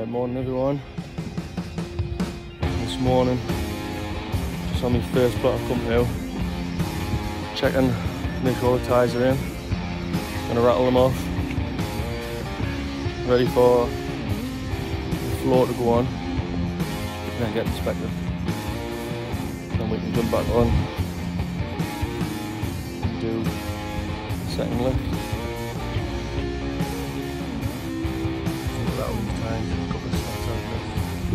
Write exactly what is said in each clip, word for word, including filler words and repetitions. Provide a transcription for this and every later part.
Good morning everyone. This morning, just on my first block I've come now. Checking, make sure the tyres are in. Gonna rattle them off. Ready for the floor to go on. And then get inspected. Then we can jump back on. Do the second lift. Rattle these tyres, a couple of spots out there.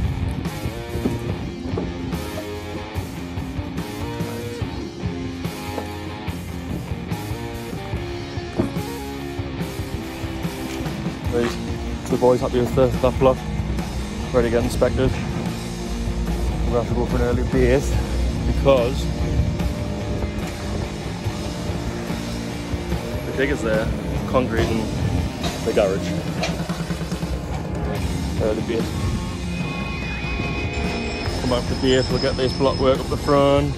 Right, the boys happy with the, that block, ready to get inspected. We'll have to go for an early base because the dig is there, concrete in the garage. Early base. Come back to the base, we'll get this block work up the front.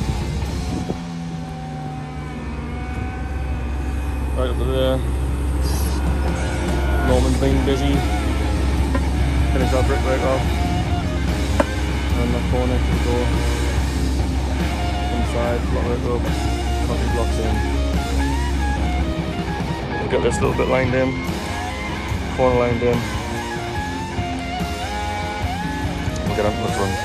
Right up to there. Norman's been busy. Finish our brickwork off. And that corner to go inside, block work up, concrete blocks in. We'll get this little bit lined in, corner lined in. We'll get onto the front.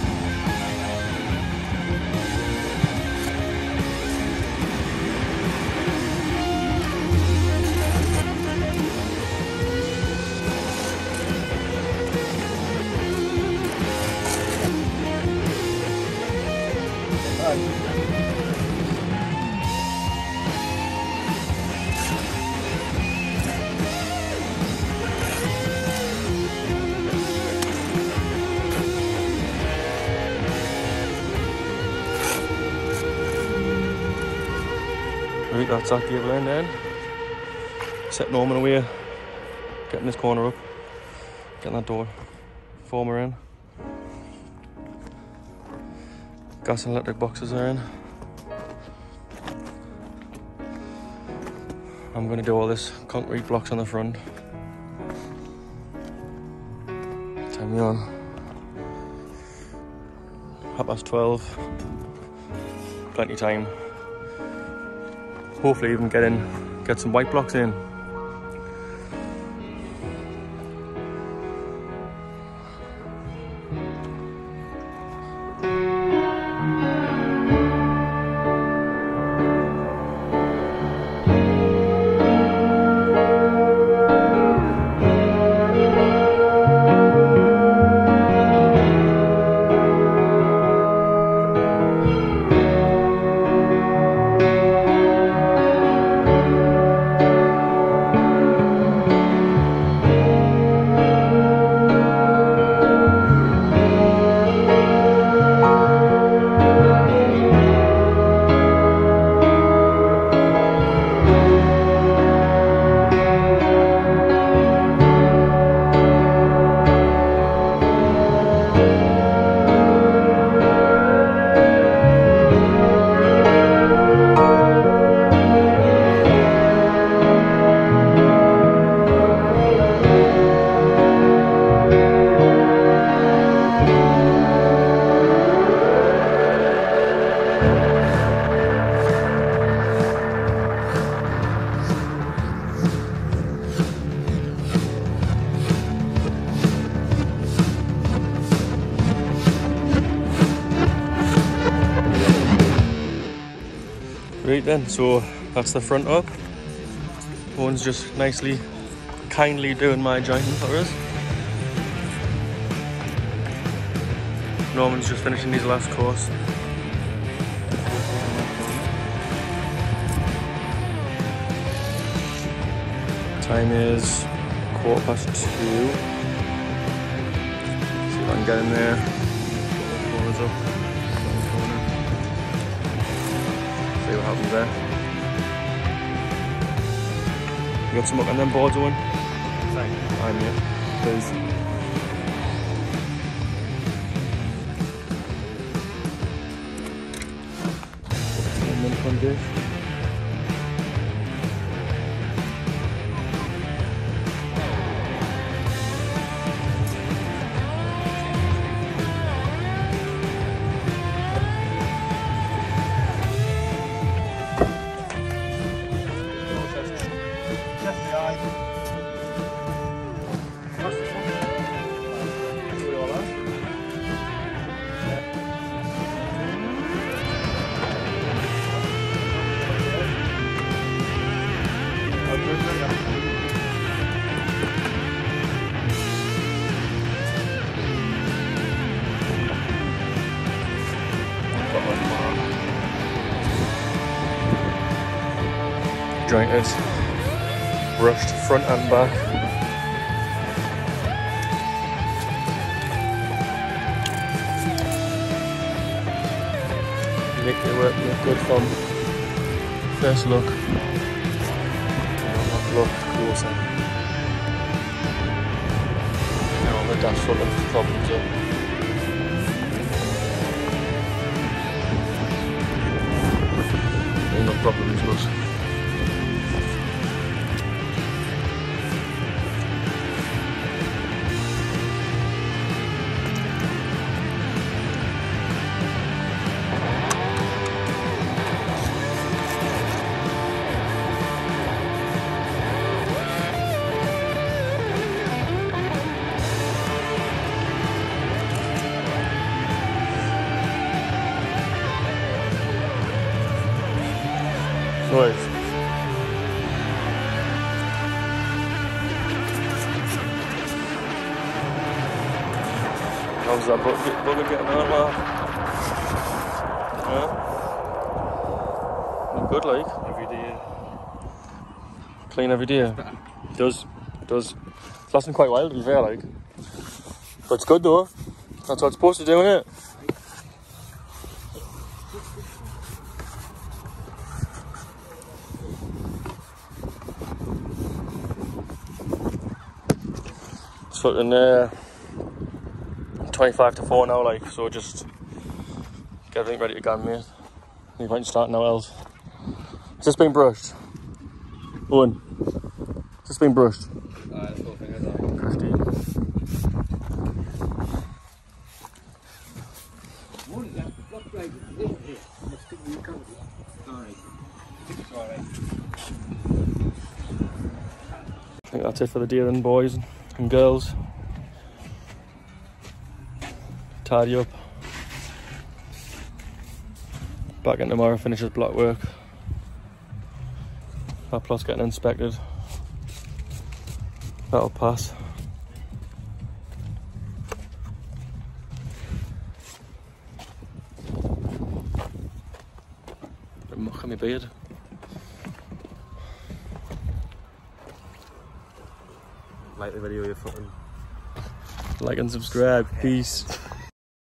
Right, that's that gable end then. Set Norman away, getting this corner up, getting that door former in. Gas and electric boxes are in. I'm going to do all this concrete blocks on the front. Time me on. Half past twelve. Plenty of time. Hopefully even get in, get some white blocks in. Right then, so that's the front up. Owen's just nicely, kindly doing my jointing for us. Norman's just finishing his last course. Time is quarter past two. See if I can get in there. Corners up. See what happens there. You got some up on them boards, Owen? Same. I'm here. Please. And then condition. jointed, brushed front and back. Make the work look good from first look. Look closer. Now the dash full of problems up. All the problems was. Noise. How's that bugger, bugger getting on, man? Yeah? Look good, like. Every day. Clean every day. It does. It does. It's lasting quite a while, to be fair, like. But it's good, though. That's what it's supposed to do, innit? It's fucking uh, twenty-five to four now, like, so just get everything ready to go, mate. You might start now else. It's just been brushed. Owen, it's just been brushed. Uh, that's the whole thing, isn't it? fifteen. I think that's it for the day then, boys and girls. Tidy up. Back in tomorrow, finishes block work. That plot's getting inspected. That'll pass. Bit muck on my beard. Like the video, you fucking like and subscribe. Peace.